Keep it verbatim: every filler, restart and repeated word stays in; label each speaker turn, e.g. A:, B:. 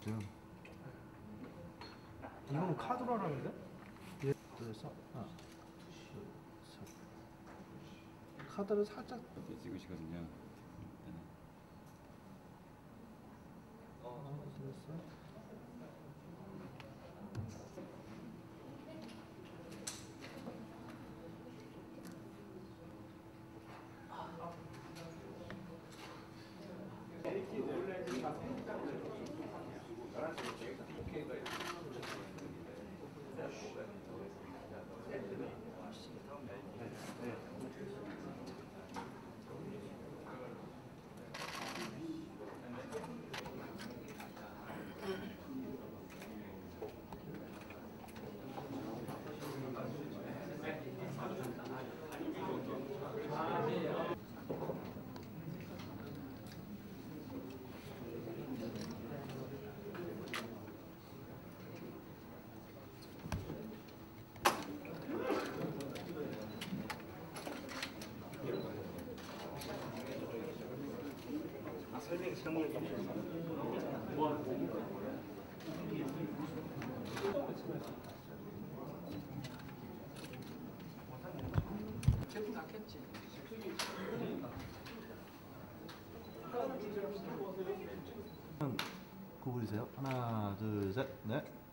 A: 지금
B: 이거는 카드로 하라는데?
A: 예. 그래서 하나, 둘, 셋. 카드를 살짝
C: 이렇게 찍으시거든요.
A: 하나, 둘, 셋.
B: 설명이 설명이 제품 낫겠지.
A: 구부리세요. 하나, 둘, 셋, 넷.